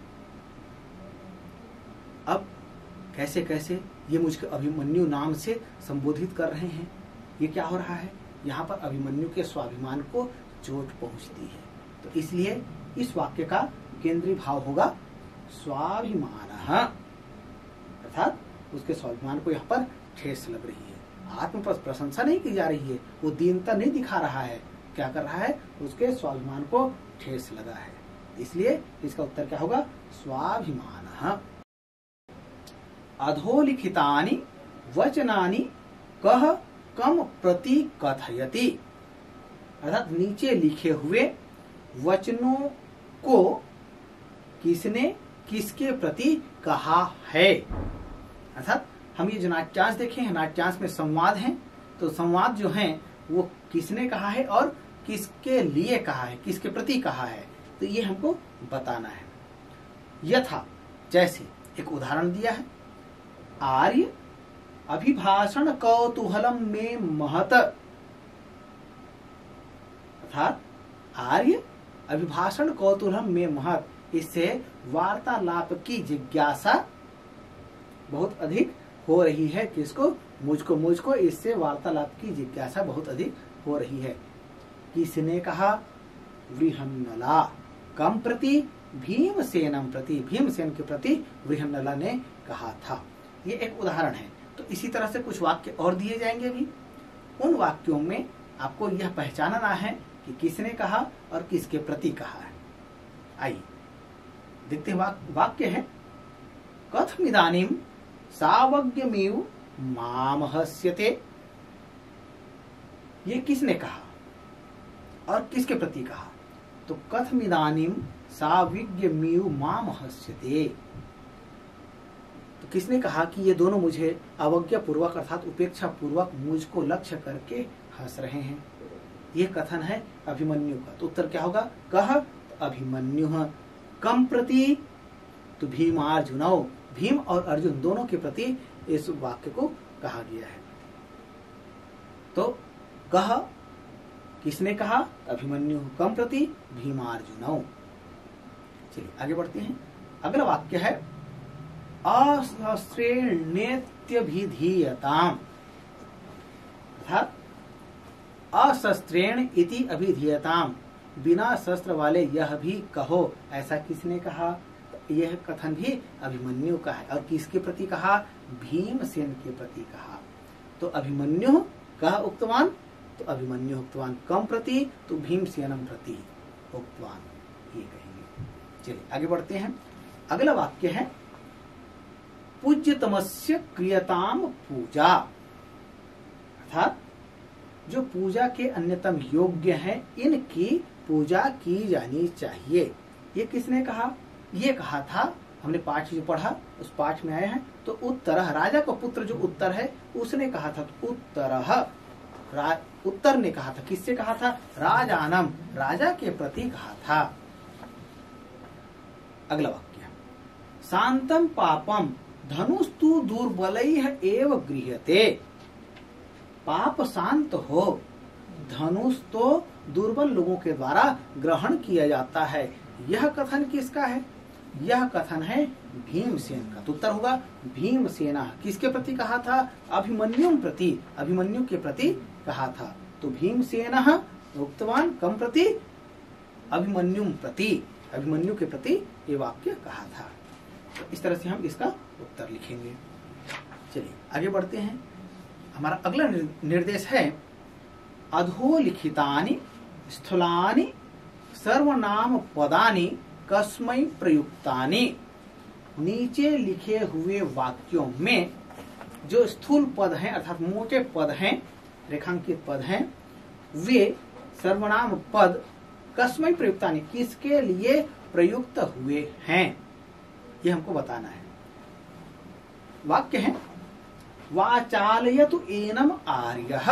अब कैसे कैसे ये मुझको अभिमन्यु नाम से संबोधित कर रहे हैं, ये क्या हो रहा है, यहाँ पर अभिमन्यु के स्वाभिमान को चोट पहुंचती है। तो इसलिए इस वाक्य का केंद्रीय भाव होगा स्वाभिमानः, अर्थात उसके स्वाभिमान को यहाँ पर ठेस लग रही है। आत्म प्रशंसा नहीं की जा रही है, वो दीनता नहीं दिखा रहा है, क्या कर रहा है, उसके स्वाभिमान को ठेस लगा है। इसलिए इसका उत्तर क्या होगा, स्वाभिमानः। अधोलिखितानि वचनानि कः कम प्रति कथयति, अर्थात नीचे लिखे हुए वचनों को किसने किसके प्रति कहा है। अर्थात हम ये जो नाट्यांश देखे हैं, नाट्यांश में संवाद है, तो संवाद जो है वो किसने कहा है और किसके लिए कहा है, किसके प्रति कहा है, तो ये हमको बताना है। यथा, जैसे एक उदाहरण दिया है, आर्य अभिभाषण कौतूहलम में महत, अर्थात आर्य अभिभाषण कौतूहलम में महत, इससे वार्तालाप की जिज्ञासा बहुत अधिक हो रही है। किसको, मुझको मुझको इससे वार्तालाप की जिज्ञासा बहुत अधिक हो रही है। किसने कहा, वृहन्नला कम प्रति भीमसेनम प्रति, भीमसेन के प्रति वृहन्नला ने कहा था। ये एक उदाहरण है। तो इसी तरह से कुछ वाक्य और दिए जाएंगे भी। उन वाक्यों में आपको यह पहचानना है कि किसने कहा और किसके प्रति कहा है। आइए देखते हैं। वाक्य है कथमिदानीम सावज्ञमेव माम हस्यते, ये किसने कहा और किसके प्रति कहा, तो कथमिदानीम साविज्ञमेव माम हस्यते, तो किसने कहा कि ये दोनों मुझे अवज्ञा पूर्वक अर्थात उपेक्षा पूर्वक मुझको लक्ष्य करके हंस रहे हैं। ये कथन है अभिमन्यु का। तो उत्तर क्या होगा, कह अभिमन्यु कम प्रति, तो भीमार्जुनौ, भीम और अर्जुन दोनों के प्रति इस वाक्य को कहा गया है। तो कह किसने कहा, अभिमन्यु कम प्रति भीमार्जुनौ। चलिए आगे बढ़ते हैं। अगला वाक्य है अशस्त्रेण्येत्यभिधीयताम्, अर्थात अशस्त्रेण इति अभिधीयताम, बिना शस्त्र वाले यह भी कहो, ऐसा किसने कहा? यह कथन भी अभिमन्यु का है। और किसके प्रति कहा? भीमसेन के प्रति कहा। तो अभिमन्यु कह उक्तवान, तो अभिमन्यु उक्तवान कम प्रति, तो भीमसेनम प्रति उक्तवान, ये कहेंगे। चलिए आगे बढ़ते हैं। अगला वाक्य है पूज्यतमस्य क्रियताम पूजा, अर्थात जो पूजा के अन्यतम योग्य हैं इनकी पूजा की जानी चाहिए। ये किसने कहा? ये कहा था, हमने पाठ जो पढ़ा उस पाठ में आए हैं, तो उत्तरः, राजा का पुत्र जो उत्तर है उसने कहा था। तो उत्तरः, उत्तर ने कहा था। किससे कहा था? राजानम, राजा के प्रति कहा था। अगला वाक्य, शांतम पापम धनुस्तु दुर्बलैः एव गृह्यते, पाप शांत हो, धनुष तो दुर्बल लोगों के द्वारा ग्रहण किया जाता है। यह कथन किसका है? यह कथन है भीमसेन का। तो उत्तर होगा भीमसेना। किसके प्रति कहा था? अभिमन्यु प्रति, अभिमन्यु के प्रति कहा था। तो भीमसेनः उक्तवान कम प्रति, अभिमन्यु प्रति, अभिमन्यु के प्रति ये वाक्य कहा था। तो इस तरह से हम इसका उत्तर लिखेंगे। चलिए आगे बढ़ते हैं। हमारा अगला निर्देश है अधोलिखितानि स्थूलानि सर्वनाम पदानि कस्मै प्रयुक्तानि, नीचे लिखे हुए वाक्यों में जो स्थूल पद हैं अर्थात मोटे पद हैं, रेखांकित पद हैं, वे सर्वनाम पद कस्मै प्रयुक्तानि, किसके लिए प्रयुक्त हुए हैं, ये हमको बताना है। वाक्य है वाचालयतु एनम आर्यः,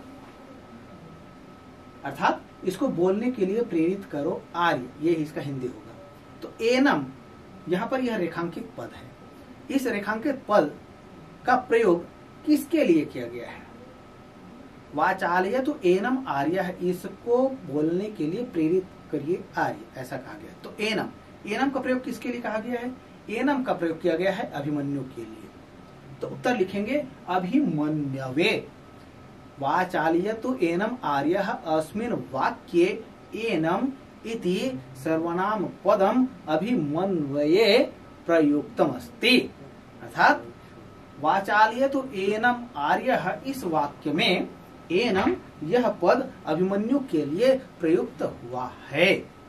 अर्थात इसको बोलने के लिए प्रेरित करो आर्य, ये इसका हिंदी होगा। तो एनम, यहां पर यह रेखांकित पद है। इस रेखांकित पद का प्रयोग किसके लिए किया गया है? वाचालयतु एनम आर्यः, इसको बोलने के लिए प्रेरित करिए आर्य, ऐसा कहा गया। तो एनम, एनम का प्रयोग किसके लिए कहा गया है? एनम का प्रयोग किया गया है अभिमन्यु के लिए। तो उत्तर लिखेंगे अभिमन्यवे। वाचालयतु एनम आर्यः अस्मिन् वाक्ये एनम इति सर्वनाम पदम अभिमन्वये प्रयुक्तमस्ति, अर्थात वाचालयतु एनम आर्यः, इस वाक्य में एनम यह पद अभिमन्यु के लिए प्रयुक्त हुआ है।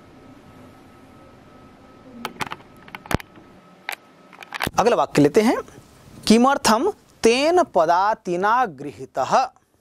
अगला वाक्य लेते हैं। किमर्थम तेन पदातिना गृहीतः,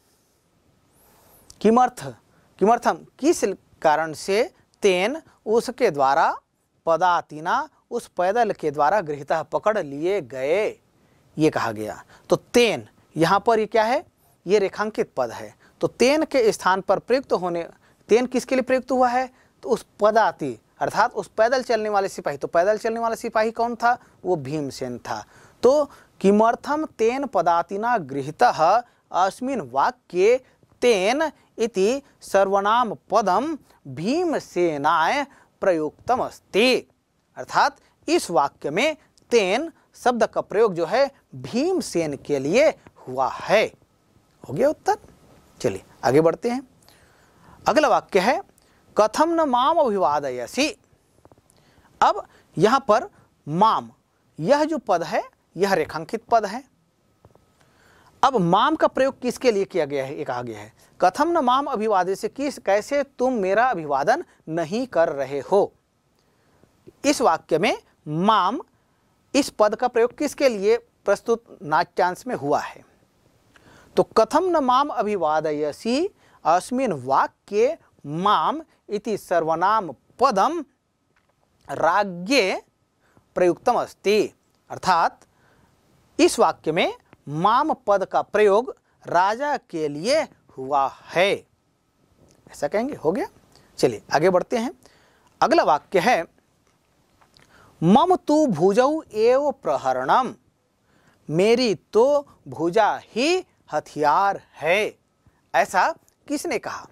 किमर्थ, किमर्थम किस कारण से, तेन उसके द्वारा, पदातिना उस पैदल के द्वारा, गृहीतः पकड़ लिए गए, ये कहा गया। तो तेन यहाँ पर ये क्या है? ये रेखांकित पद है। तो तेन के स्थान पर प्रयुक्त होने, तेन किसके लिए प्रयुक्त हुआ है? तो उस पदाति अर्थात उस पैदल चलने वाले सिपाही। तो पैदल चलने वाला सिपाही कौन था? वो भीमसेन था। तो किमर्थम तेन पदातिना गृहीतः अस्मिन् वाक्ये तेन इति सर्वनाम पदम भीमसेनाय प्रयुक्तम अस्ति, अर्थात इस वाक्य में तेन शब्द का प्रयोग जो है भीमसेन के लिए हुआ है। हो गया उत्तर। चलिए आगे बढ़ते हैं। अगला वाक्य है कथम न माम अभिवादयसि। अब यहां पर माम, यह जो पद है यह रेखांकित पद है। अब माम का प्रयोग किसके लिए किया गया है? ये कहा गया है कथम न माम अभिवादयसि, किस कैसे तुम मेरा अभिवादन नहीं कर रहे हो। इस वाक्य में माम, इस पद का प्रयोग किसके लिए प्रस्तुत नाट्यांश में हुआ है? तो कथम न माम अभिवादयसि अस्मिन् वाक्ये माम इति सर्वनाम पदम राज्ञे प्रयुक्तम अस्ति, अर्थात इस वाक्य में माम पद का प्रयोग राजा के लिए हुआ है, ऐसा कहेंगे। हो गया। चलिए आगे बढ़ते हैं। अगला वाक्य है मम तु भुजौ एव प्रहरणम, मेरी तो भुजा ही हथियार है, ऐसा किसने कहा?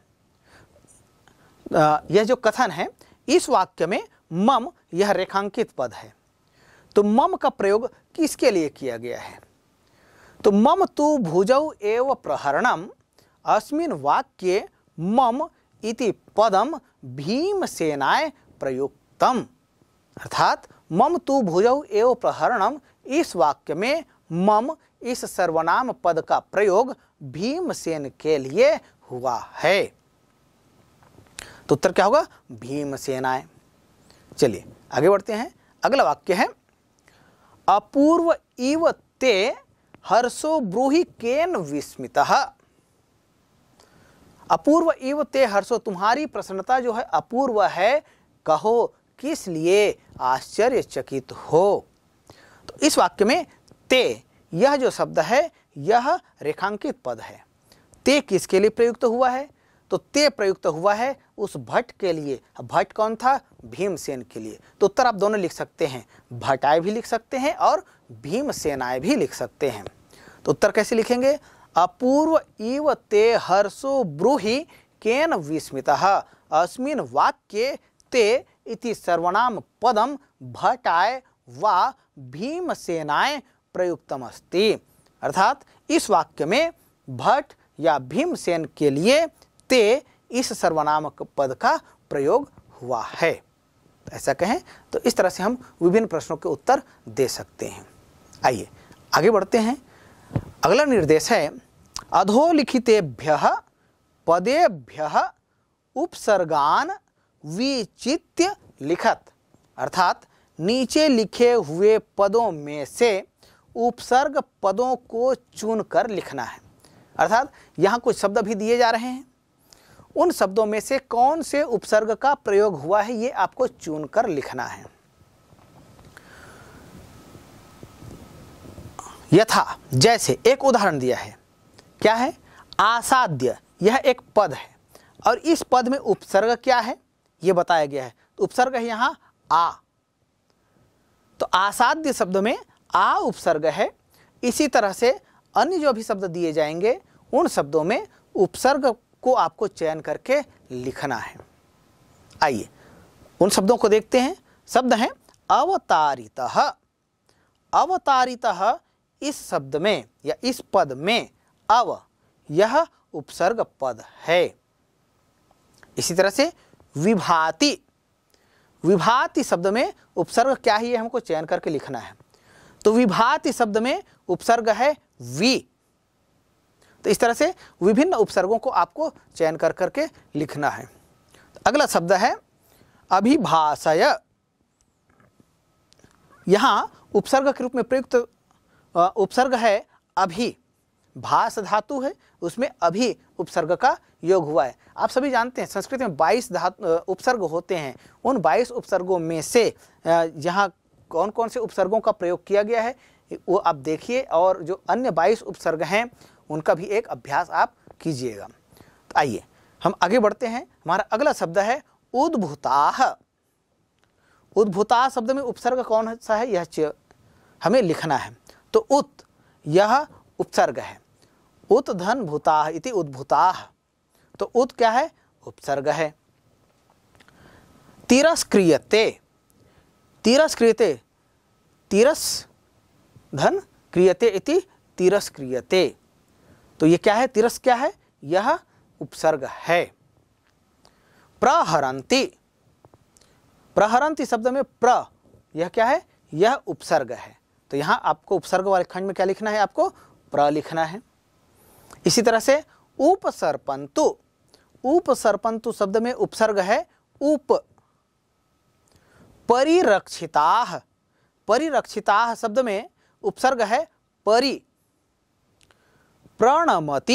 यह जो कथन है इस वाक्य में मम यह रेखांकित पद है। तो मम का प्रयोग किसके लिए किया गया है? तो मम तु भुजौ एव प्रहरणम अस्मिन् वाक्ये मम इति पदम भीमसेनाय प्रयुक्तम। अर्थात मम तु भुजौ एव प्रहरणम, इस वाक्य में मम इस सर्वनाम पद का प्रयोग भीमसेन के लिए हुआ है। तो उत्तर क्या होगा? भीमसेनाय। चलिए आगे बढ़ते हैं। अगला वाक्य है अपूर्व इव ते हर्षो ब्रूहि केन विस्मितः। अपूर्व इव ते हर्षो, तुम्हारी प्रसन्नता जो है अपूर्व है, कहो किस लिए आश्चर्यचकित हो। तो इस वाक्य में ते, यह जो शब्द है यह रेखांकित पद है। ते किसके लिए प्रयुक्त हुआ है? तो ते प्रयुक्त हुआ है उस भट्ट के लिए। भट्ट कौन था? भीमसेन के लिए। तो उत्तर आप दोनों लिख सकते हैं, भट्टाय भी लिख सकते हैं और भीमसेनाय भी लिख सकते हैं। तो उत्तर कैसे लिखेंगे? अपूर्व इव ते हर्षो ब्रूहि केन विस्मितः, अस्मिन् वाक्ये ते इति सर्वनाम पदम भट्टाय वा भीमसेनाय प्रयुक्तमस्ति। अर्थात इस वाक्य में भट्ट या भीमसेन के लिए ते इस सर्वनामक पद का प्रयोग हुआ है। तो ऐसा कहें तो इस तरह से हम विभिन्न प्रश्नों के उत्तर दे सकते हैं। आइए आगे बढ़ते हैं। अगला निर्देश है अधोलिखितेभ्यः पदेभ्यः उपसर्गान विचित्य लिखत। अर्थात नीचे लिखे हुए पदों में से उपसर्ग पदों को चुनकर लिखना है। अर्थात यहाँ कुछ शब्द भी दिए जा रहे हैं, उन शब्दों में से कौन से उपसर्ग का प्रयोग हुआ है ये आपको चुनकर लिखना है। यथा, जैसे एक उदाहरण दिया है, क्या है? आसाद्य, यह एक पद है और इस पद में उपसर्ग क्या है ये बताया गया है। तो उपसर्ग है यहाँ आ, तो आसाद्य शब्द में आ उपसर्ग है। इसी तरह से अन्य जो भी शब्द दिए जाएंगे उन शब्दों में उपसर्ग को आपको चयन करके लिखना है। आइए उन शब्दों को देखते हैं। शब्द हैं अवतारितः। अवतारितः, इस शब्द में या इस पद में अव, यह उपसर्ग पद है। इसी तरह से विभाति, विभाति शब्द में उपसर्ग क्या है ये हमको चयन करके लिखना है। तो विभाति शब्द में उपसर्ग है वि। तो इस तरह से विभिन्न उपसर्गों को आपको चयन कर करके लिखना है। अगला शब्द है अभिभाषय। यहाँ उपसर्ग के रूप में प्रयुक्त उपसर्ग है अभि। भास धातु है, उसमें अभि उपसर्ग का योग हुआ है। आप सभी जानते हैं संस्कृत में बाईस धातु उपसर्ग होते हैं। उन बाईस उपसर्गों में से यहाँ कौन कौन से उपसर्गों का प्रयोग किया गया है वो आप देखिए, और जो अन्य बाईस उपसर्ग हैं उनका भी एक अभ्यास आप कीजिएगा। तो आइए हम आगे बढ़ते हैं। हमारा अगला शब्द है उद्भूताः। उद्भूताः शब्द में उपसर्ग कौन सा है यह हमें लिखना है। तो उत, यह उपसर्ग है। उत धन भूताः इति उद्भूताः। तो उत क्या है? उपसर्ग है। तिरस्क्रियते, तिरस्क्रियते, तिरस धन क्रियते इति तिरस्क्रियते। तो ये क्या है? तिरस क्या है? यह उपसर्ग है। प्रहरन्ति, प्रहरन्ति शब्द में प्र, यह क्या है? यह उपसर्ग है। तो यहाँ आपको उपसर्ग वाले खंड में क्या लिखना है? आपको प्र लिखना है। इसी तरह से उपसर्पन्तु, उपसर्पन्तु शब्द में उपसर्ग है उप। परिरक्षिताः, परिरक्षिताः शब्द में उपसर्ग है परि। प्रणमति,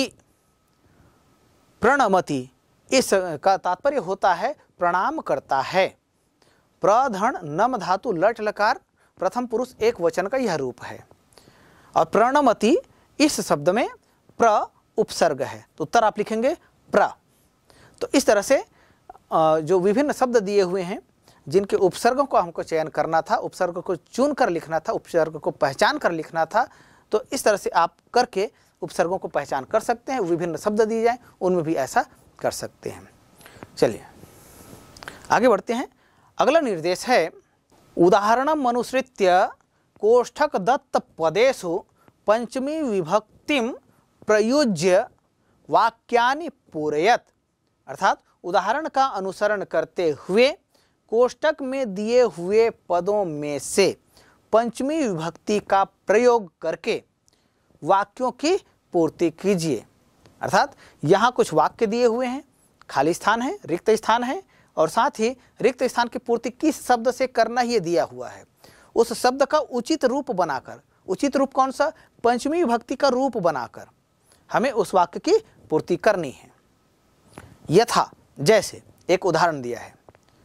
प्रणमति इस का तात्पर्य होता है प्रणाम करता है। प्रधन नम धातु लट लकार प्रथम पुरुष एक वचन का यह रूप है। और प्रणमति इस शब्द में प्र उपसर्ग है। तो उत्तर आप लिखेंगे प्र। तो इस तरह से जो विभिन्न शब्द दिए हुए हैं जिनके उपसर्गों को हमको चयन करना था, उपसर्ग को चुन कर लिखना था, उपसर्ग को पहचान कर लिखना था, तो इस तरह से आप करके उपसर्गों को पहचान कर सकते हैं। विभिन्न शब्द दिए जाएं उनमें भी ऐसा कर सकते हैं। चलिए आगे बढ़ते हैं। अगला निर्देश है उदाहरणम अनुसृत्य कोष्ठक दत्त पदेषु पंचमी विभक्तिम प्रयुज्य वाक्यानि पूरयत। अर्थात उदाहरण का अनुसरण करते हुए कोष्टक में दिए हुए पदों में से पंचमी विभक्ति का प्रयोग करके वाक्यों की पूर्ति कीजिए। अर्थात यहाँ कुछ वाक्य दिए हुए हैं, खाली स्थान है, रिक्त स्थान है, और साथ ही रिक्त स्थान की पूर्ति किस शब्द से करना ये दिया हुआ है। उस शब्द का उचित रूप बनाकर, उचित रूप कौन सा? पंचमी विभक्ति का रूप बनाकर हमें उस वाक्य की पूर्ति करनी है। यथा, जैसे एक उदाहरण दिया है,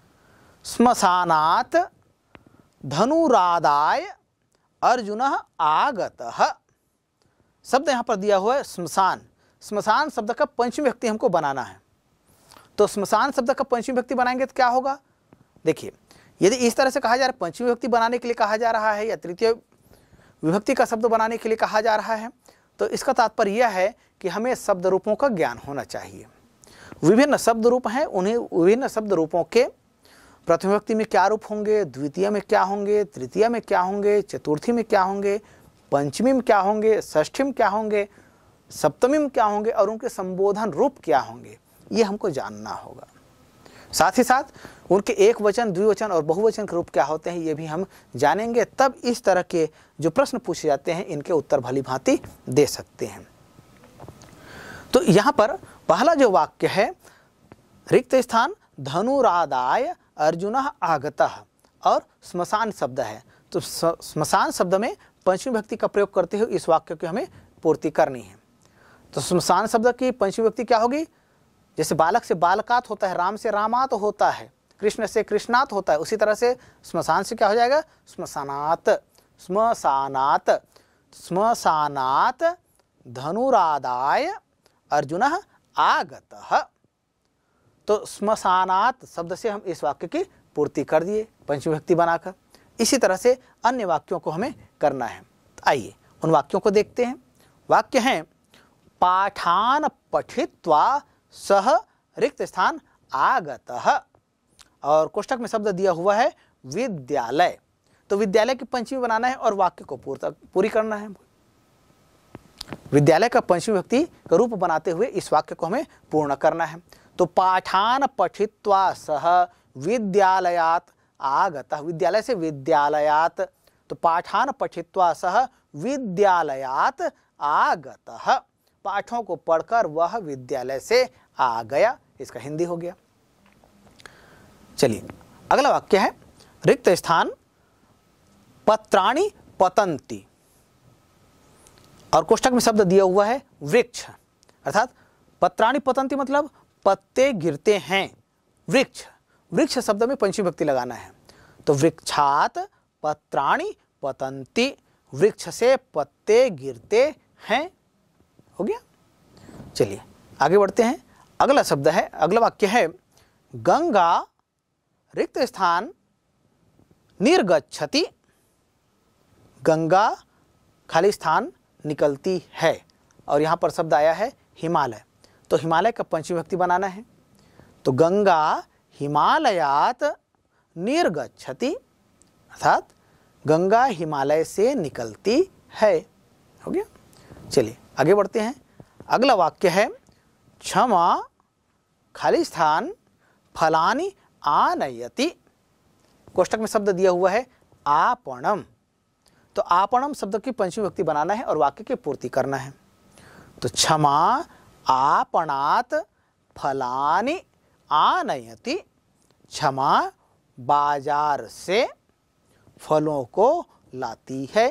श्मशानात् धनुरादाय अर्जुनः आगतः। शब्द यहाँ पर दिया हुआ है श्मशान। श्मशान शब्द का पंचमी विभक्ति हमको बनाना है। तो श्मशान शब्द का पंचमी विभक्ति बनाएंगे तो क्या होगा? देखिए, यदि इस तरह से कहा जा रहा है, पंचमी विभक्ति बनाने के लिए कहा जा रहा है या तृतीय विभक्ति का शब्द बनाने के लिए कहा जा रहा है, तो इसका तात्पर्य यह है कि हमें शब्द रूपों का ज्ञान होना चाहिए। विभिन्न शब्द रूप हैं, उन्हें विभिन्न शब्द रूपों के प्रथम विभक्ति में क्या रूप होंगे, द्वितीय में क्या होंगे, तृतीय में क्या होंगे, चतुर्थी में क्या होंगे, पंचमी में क्या होंगे, षष्ठी में क्या होंगे, सप्तमी में क्या होंगे, और उनके संबोधन रूप क्या होंगे, ये हमको जानना होगा। साथ ही साथ उनके एक वचन, द्विवचन और बहुवचन के रूप क्या होते हैं, ये भी हम जानेंगे। तब इस तरह के जो प्रश्न पूछे जाते हैं, इनके उत्तर भली भांति दे सकते हैं। तो यहाँ पर पहला जो वाक्य है, रिक्त स्थान धनुरादाय अर्जुनः आगतः, और श्मशान शब्द है। तो श्मशान शब्द में पंचमी विभक्ति का प्रयोग करते हुए इस वाक्य की हमें पूर्ति करनी है। तो श्मशान शब्द की पंचमी विभक्ति क्या होगी? जैसे बालक से बालकात होता है, राम से रामात होता है, कृष्ण से कृष्णात होता है, उसी तरह से श्मशान से क्या हो जाएगा? श्मशानात। श्मशानात श्मशानात धनुरादाय अर्जुनः आगतः। तो श्मशानात शब्द से हम इस वाक्य की पूर्ति कर दिए पंचमी विभक्ति बनाकर। इसी तरह से अन्य वाक्यों को हमें करना है। तो आइए उन वाक्यों को देखते हैं। वाक्य हैं, पाठान पठित्वा सह रिक्त स्थान आगतः, और कोष्टक में शब्द दिया हुआ है विद्यालय। तो विद्यालय की पंचमी बनाना है और वाक्य को पूरी करना है। विद्यालय का पंचमी विभक्ति का रूप बनाते हुए इस वाक्य को हमें पूर्ण करना है। तो पाठान पठित्वा सह विद्यालयात आगतः, विद्यालय से विद्यालयात, तो पाठान पठित्वा सह विद्यालयात आगतः, पाठों को पढ़कर वह विद्यालय से आ गया। इसका हिंदी हो गया। चलिए अगला वाक्य है, रिक्त स्थान पत्राणि पतन्ति, और कोष्टक में शब्द दिया हुआ है वृक्ष। अर्थात पत्राणि पतन्ति मतलब पत्ते गिरते हैं। वृक्ष, वृक्ष शब्द में पंचमी विभक्ति लगाना है। तो वृक्षात पत्राणि पतन्ति, वृक्ष से पत्ते गिरते हैं। हो गया। चलिए आगे बढ़ते हैं। अगला शब्द है, अगला वाक्य है, गंगा रिक्त स्थान निर्गच्छति, गंगा खाली स्थान निकलती है, और यहाँ पर शब्द आया है हिमालय। तो हिमालय का पंचमी विभक्ति बनाना है। तो गंगा हिमालयात निर्गच्छति, अर्थात गंगा हिमालय से निकलती है। हो गया। चलिए आगे बढ़ते हैं। अगला वाक्य है, क्षमा खाली स्थान फलानि आनयति, कोष्टक में शब्द दिया हुआ है आपणम। तो आपणम शब्द की पंचमी विभक्ति बनाना है और वाक्य की पूर्ति करना है। तो क्षमा आपणात फलानि आनयति, क्षमा बाजार से फलों को लाती है।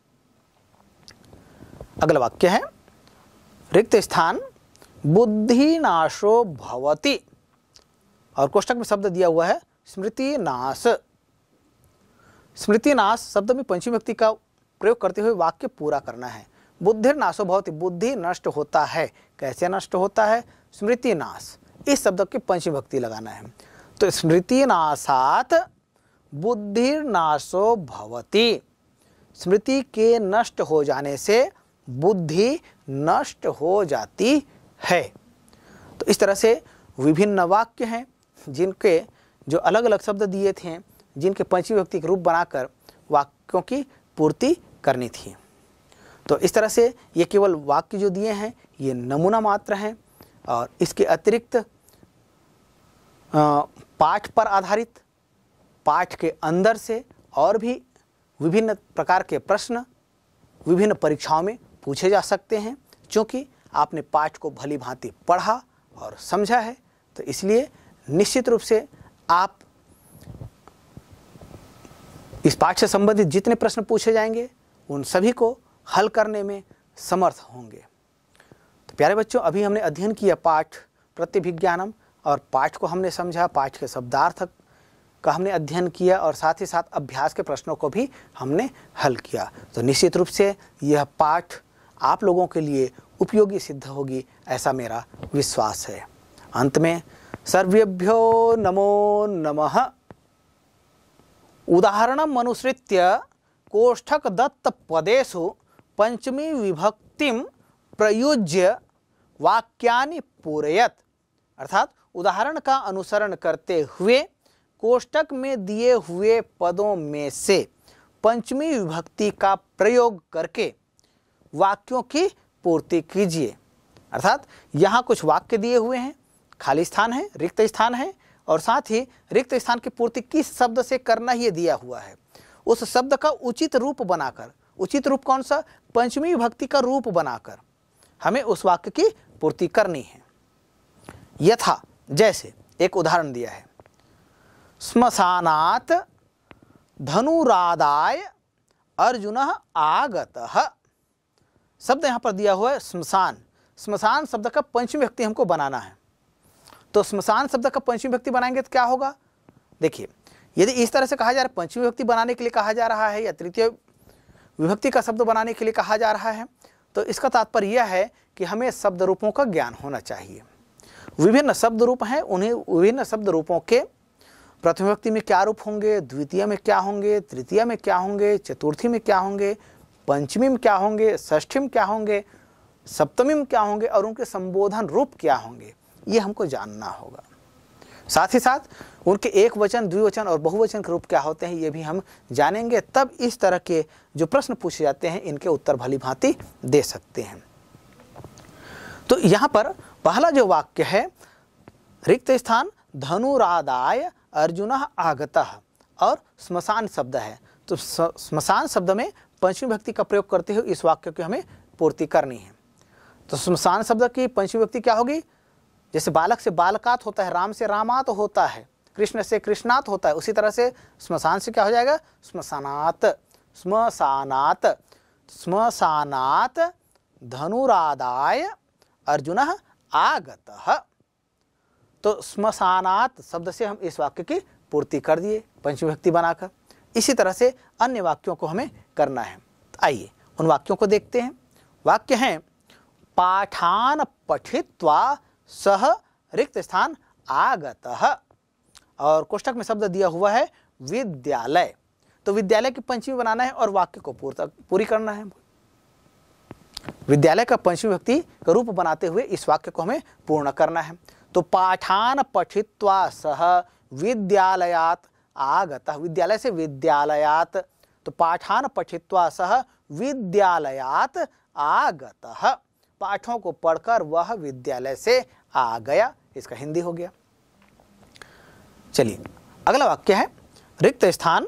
अगला वाक्य है, रिक्त स्थान बुद्धिनाशो भवति, और कोष्टक में शब्द दिया हुआ है स्मृति नाश। स्मृति नाश शब्द में पंचमी विभक्ति का प्रयोग करते हुए वाक्य पूरा करना है। बुद्धिर्नाशो भवति, बुद्धि नष्ट होता है। कैसे नष्ट होता है? स्मृति नाश, इस शब्द की पंचमी विभक्ति लगाना है। तो स्मृति नाशात बुद्धिर्नाशो भवति, स्मृति के नष्ट हो जाने से बुद्धि नष्ट हो जाती है। तो इस तरह से विभिन्न वाक्य हैं जिनके जो अलग अलग शब्द दिए थे, जिनके पंचमी विभक्ति के रूप बनाकर वाक्यों की पूर्ति करनी थी। तो इस तरह से ये केवल वाक्य जो दिए हैं ये नमूना मात्र हैं, और इसके अतिरिक्त पाठ पर आधारित, पाठ के अंदर से और भी विभिन्न प्रकार के प्रश्न विभिन्न परीक्षाओं में पूछे जा सकते हैं। क्योंकि आपने पाठ को भली भांति पढ़ा और समझा है, तो इसलिए निश्चित रूप से आप इस पाठ से संबंधित जितने प्रश्न पूछे जाएंगे उन सभी को हल करने में समर्थ होंगे। तो प्यारे बच्चों, अभी हमने अध्ययन किया पाठ प्रत्यभिज्ञानम, और पाठ को हमने समझा, पाठ के शब्दार्थ का हमने अध्ययन किया और साथ ही साथ अभ्यास के प्रश्नों को भी हमने हल किया। तो निश्चित रूप से यह पाठ आप लोगों के लिए उपयोगी सिद्ध होगी, ऐसा मेरा विश्वास है। अंत में सर्वेभ्यो नमो नमः। उदाहरणम् अनुसृत्य कोष्ठक दत्त पदेषु पंचमी विभक्तिम प्रयुज्य वाक्यानि पूरयत। अर्थात उदाहरण का अनुसरण करते हुए कोष्ठक में दिए हुए पदों में से पंचमी विभक्ति का प्रयोग करके वाक्यों की पूर्ति कीजिए। अर्थात यहाँ कुछ वाक्य दिए हुए हैं, खाली स्थान है, रिक्त स्थान है, और साथ ही रिक्त स्थान की पूर्ति किस शब्द से करना ये दिया हुआ है। उस शब्द का उचित रूप बनाकर, उचित रूप कौन सा? पंचमी विभक्ति का रूप बनाकर हमें उस वाक्य की पूर्ति करनी है। यथा, जैसे एक उदाहरण दिया है, श्मशानात् धनुरादाय अर्जुनः आगतः। शब्द यहाँ पर दिया हुआ है श्मशान। श्मशान शब्द का पंचमी विभक्ति हमको बनाना है। तो श्मशान शब्द का पंचमी विभक्ति बनाएंगे तो क्या होगा? देखिए, यदि इस तरह से कहा जा रहा है, पंचमी विभक्ति बनाने के लिए कहा जा रहा है या तृतीय विभक्ति का शब्द बनाने के लिए कहा जा रहा है, तो इसका तात्पर्य यह है कि हमें शब्द रूपों का ज्ञान होना चाहिए। विभिन्न शब्द रूप हैं, उन्हें विभिन्न शब्द रूपों के प्रथम विभक्ति में क्या रूप होंगे, द्वितीय में क्या होंगे, तृतीय में क्या होंगे, चतुर्थी में क्या होंगे, पंचमी में क्या होंगे, षष्ठी में क्या होंगे, सप्तमी में क्या होंगे, और उनके संबोधन रूप क्या होंगे, ये हमको जानना होगा। साथ ही साथ उनके एक वचन, द्विवचन और बहुवचन के रूप क्या होते हैं, ये भी हम जानेंगे। तब इस तरह के जो प्रश्न पूछे जाते हैं, इनके उत्तर भली भांति दे सकते हैं। तो यहाँ पर पहला जो वाक्य है, रिक्त स्थान धनुरादाय अर्जुनः आगतः, और श्मशान शब्द है। तो श्मशान शब्द में पंचमी विभक्ति का प्रयोग करते हुए इस वाक्य की हमें पूर्ति करनी है। तो श्मशान शब्द की पंचमी विभक्ति क्या होगी? जैसे बालक से बालकात होता है, राम से रामात होता है, कृष्ण से कृष्णात होता है, उसी तरह से श्मशान से क्या हो जाएगा? श्मशानात। श्मशानात श्मशानात धनुरादाय अर्जुनः आगतः। तो श्मशानात शब्द से हम इस वाक्य की पूर्ति कर दिए पंचमी विभक्ति बनाकर। इसी तरह से अन्य वाक्यों को हमें करना है। तो आइए उन वाक्यों को देखते हैं। वाक्य हैं, पाठान पठित्वा सह रिक्त स्थान आगतः, और कोष्ठक में शब्द दिया हुआ है विद्यालय। तो विद्यालय की पंचमी बनाना है और वाक्य को पूरी करना है। विद्यालय का पंचमी विभक्ति का रूप बनाते हुए इस वाक्य को हमें पूर्ण करना है। तो पाठान पठित्वा सह विद्यालयात आगतः, विद्यालय से विद्यालयात, तो पाठान पठित्वा सह विद्यालयात आगतः, पाठों को पढ़कर वह विद्यालय से आ गया। इसका हिंदी हो गया। चलिए अगला वाक्य है, रिक्त स्थान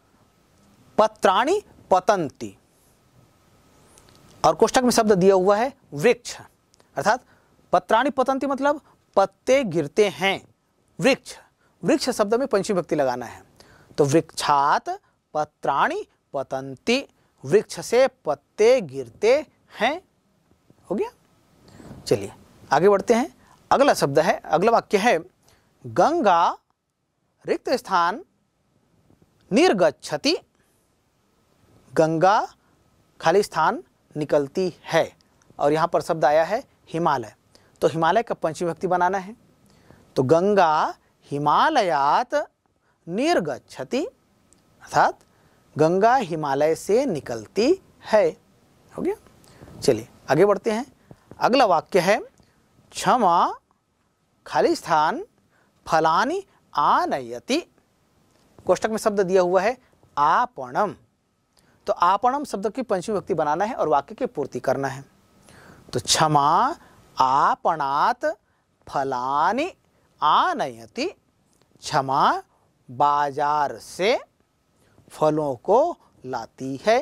पत्राणि पतन्ति, और कोष्ठक में शब्द दिया हुआ है वृक्ष। अर्थात पत्राणि पतन्ति मतलब पत्ते गिरते हैं। वृक्ष, वृक्ष शब्द में पंचमी विभक्ति लगाना है। तो वृक्षात पत्राणि पतन्ति, वृक्ष से पत्ते गिरते हैं। हो गया। चलिए आगे बढ़ते हैं। अगला शब्द है, अगला वाक्य है, गंगा रिक्त स्थान निर्गच्छति, गंगा खाली स्थान निकलती है, और यहाँ पर शब्द आया है हिमालय। तो हिमालय का पंचमी विभक्ति बनाना है। तो गंगा हिमालयात निर्गच्छति, अर्थात गंगा हिमालय से निकलती है। हो गया। चलिए आगे बढ़ते हैं। अगला वाक्य है, क्षमा खाली स्थान फलानि आनयति, कोष्ठक में शब्द दिया हुआ है आपणम। तो आपणम शब्द की पंचमी विभक्ति बनाना है और वाक्य की पूर्ति करना है। तो क्षमा आपणात फलानि आनयति, क्षमा बाजार से फलों को लाती है।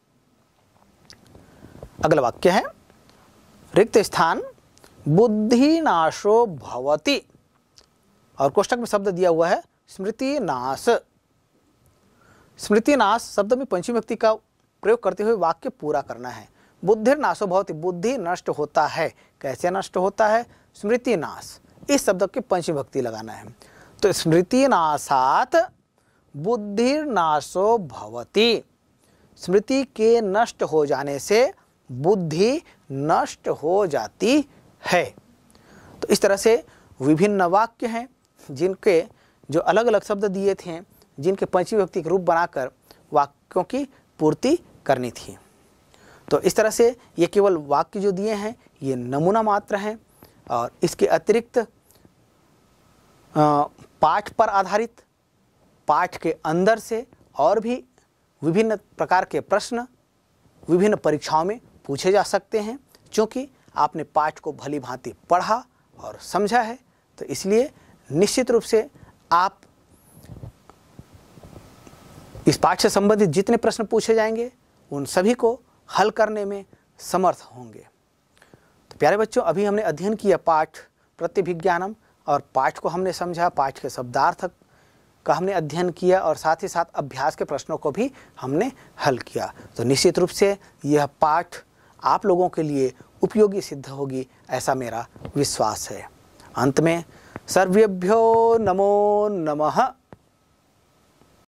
अगला वाक्य है रिक्त स्थान बुद्धि नाशो भवति और कोष्टक में शब्द दिया हुआ है स्मृति नाश। स्मृति नाश शब्द में पंचमी विभक्ति का प्रयोग करते हुए वाक्य पूरा करना है। बुद्धिर नाशो भवति, बुद्धि नष्ट होता है। कैसे नष्ट होता है? स्मृति नाश, इस शब्द की पंचमी विभक्ति लगाना है। तो स्मृति नाशात बुद्धिर नाशो भवति, स्मृति के नष्ट हो जाने से बुद्धि नष्ट हो जाती है। तो इस तरह से विभिन्न वाक्य हैं जिनके जो अलग अलग शब्द दिए थे, जिनके पंचमी विभक्ति के रूप बनाकर वाक्यों की पूर्ति करनी थी। तो इस तरह से ये केवल वाक्य जो दिए हैं ये नमूना मात्र हैं और इसके अतिरिक्त पाठ पर आधारित पाठ के अंदर से और भी विभिन्न प्रकार के प्रश्न विभिन्न परीक्षाओं में पूछे जा सकते हैं। क्योंकि आपने पाठ को भली भांति पढ़ा और समझा है तो इसलिए निश्चित रूप से आप इस पाठ से संबंधित जितने प्रश्न पूछे जाएंगे उन सभी को हल करने में समर्थ होंगे। तो प्यारे बच्चों, अभी हमने अध्ययन किया पाठ प्रत्यभिज्ञानम और पाठ को हमने समझा, पाठ के शब्दार्थ का हमने अध्ययन किया और साथ ही साथ अभ्यास के प्रश्नों को भी हमने हल किया। तो निश्चित रूप से यह पाठ आप लोगों के लिए उपयोगी सिद्ध होगी, ऐसा मेरा विश्वास है। अंत में सर्वेभ्यो नमो नमः।